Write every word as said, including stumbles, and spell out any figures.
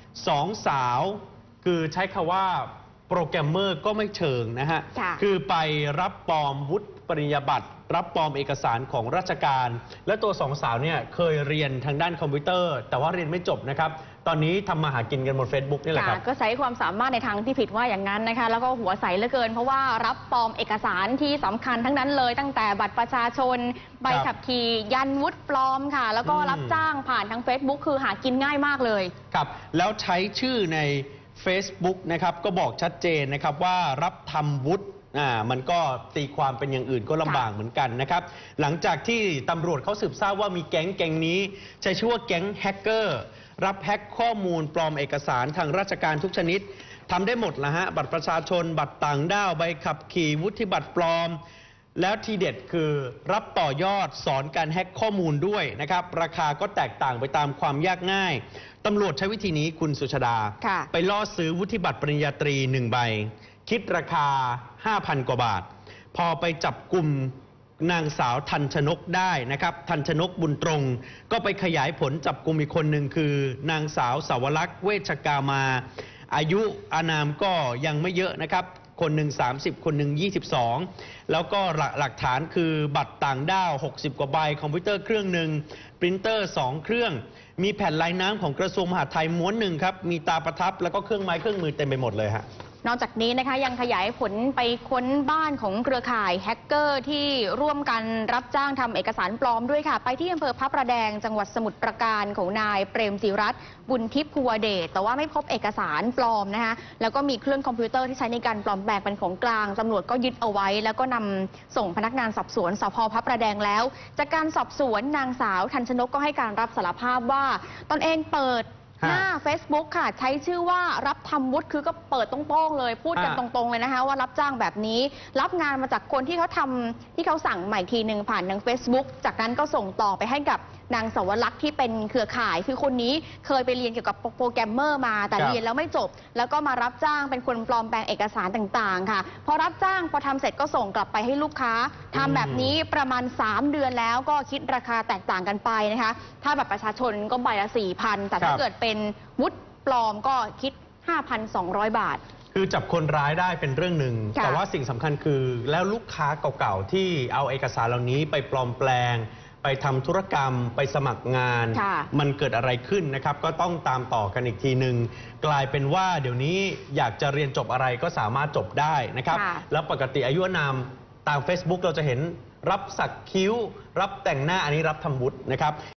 สองสาวคือใช้คำว่าโปรแกรมเมอร์ก็ไม่เชิงนะฮะคือไปรับปลอมวุฒิปริญญาบัตรรับปลอมเอกสารของราชการและตัวสองสาวเนี่ยเคยเรียนทางด้านคอมพิวเตอร์แต่ว่าเรียนไม่จบนะครับตอนนี้ทำมาหากินกันบน Facebook นี่แหละครับก็ใช้ความสามารถในทางที่ผิดว่าอย่างนั้นนะคะแล้วก็หัวใสเหลือเกินเพราะว่ารับปลอมเอกสารที่สำคัญทั้งนั้นเลยตั้งแต่บัตรประชาชนใบขับขี่ยันวุฒิปลอมค่ะแล้วก็รับจ้างผ่านทาง Facebook คือหากินง่ายมากเลยครับแล้วใช้ชื่อใน Facebook นะครับก็บอกชัดเจนนะครับว่ารับทำวุฒิอ่ามันก็ตีความเป็นอย่างอื่นก็ลำบากเหมือนกันนะครับหลังจากที่ตำรวจเขาสืบทราบว่ามีแก๊งแก๊งนี้ใช้ชื่อว่าแก๊งแฮกเกอร์รับแฮกข้อมูลปลอมเอกสารทางราชการทุกชนิดทำได้หมดละฮะบัตรประชาชนบัตรต่างด้าวใบขับขี่วุฒิบัตรปลอมแล้วทีเด็ดคือรับต่อยอดสอนการแฮกข้อมูลด้วยนะครับราคาก็แตกต่างไปตามความยากง่ายตำรวจใช้วิธีนี้คุณสุชาดาไปล่อซื้อวุฒิบัตรปริญญาตรีหนึ่งใบคิดราคา ห้าพัน กว่าบาทพอไปจับกลุ่มนางสาวทันชนกได้นะครับทันชนกบุญตรงก็ไปขยายผลจับกลุ่มอีกคนหนึ่งคือนางสาวสาวรักษ์เวชกามาอายุอานามก็ยังไม่เยอะนะครับคนหนึ่งสามสิบคนหนึ่งยี่สิบสองแล้วก็หลักฐานคือบัตรต่างด้าวหกสิบกว่าใบคอมพิวเตอร์เครื่องหนึ่งปรินเตอร์สองเครื่องมีแผ่นลายน้ำของกระทรวงมหาดไทยม้วนหนึ่งครับมีตาประทับแล้วก็เครื่องไม้เครื่องมือเต็มไปหมดเลยฮะนอกจากนี้นะคะยังขยายผลไปค้นบ้านของเครือข่ายแฮกเกอร์ที่ร่วมกันรับจ้างทำเอกสารปลอมด้วยค่ะไปที่อำเภอพระประแดงจังหวัดสมุทรปราการของนายเปรมจิรัตน์บุญทิพย์ภูวเดชแต่ว่าไม่พบเอกสารปลอมนะคะแล้วก็มีเครื่องคอมพิวเตอร์ที่ใช้ในการปลอมแปลงเป็นของกลางตำรวจก็ยึดเอาไว้แล้วก็นำส่งพนักงานสอบสวนสภ.พระประแดงแล้วจากการสอบสวนนางสาวทันชนกก็ให้การรับสารภาพว่าตนเองเปิดหน้า Facebook ค่ะใช้ชื่อว่ารับทำวุฒิคือก็เปิดตรงๆเลยพูดกันตรงๆเลยนะคะว่ารับจ้างแบบนี้รับงานมาจากคนที่เขาทำที่เขาสั่งใหม่ทีหนึ่งผ่านทาง Facebook จากนั้นก็ส่งต่อไปให้กับนางสาวรักษ์ที่เป็นเครือข่ายคือคนนี้เคยไปเรียนเกี่ยวกับโปรแกรมเมอร์มาแต่เรียนแล้วไม่จบแล้วก็มารับจ้างเป็นคนปลอมแปลงเอกสารต่างๆค่ะพอรับจ้างพอทำเสร็จก็ส่งกลับไปให้ลูกค้าทำแบบนี้ประมาณสามเดือนแล้วก็คิดราคาแตกต่างกันไปนะคะถ้าแบบประชาชนก็ใบละ สี่พัน แต่ถ้าเกิดเป็นวุฒิปลอมก็คิด ห้าพันสองร้อย บาทคือจับคนร้ายได้เป็นเรื่องหนึ่งแต่ว่าสิ่งสำคัญคือแล้วลูกค้าเก่าๆที่เอาเอกสารเหล่านี้ไปปลอมแปลงไปทำธุรกรรมไปสมัครงานมันเกิดอะไรขึ้นนะครับก็ต้องตามต่อกันอีกทีหนึ่งกลายเป็นว่าเดี๋ยวนี้อยากจะเรียนจบอะไรก็สามารถจบได้นะครับแล้วปกติอายุนามตาม Facebook เราจะเห็นรับสักคิ้วรับแต่งหน้าอันนี้รับทำวุฒินะครับ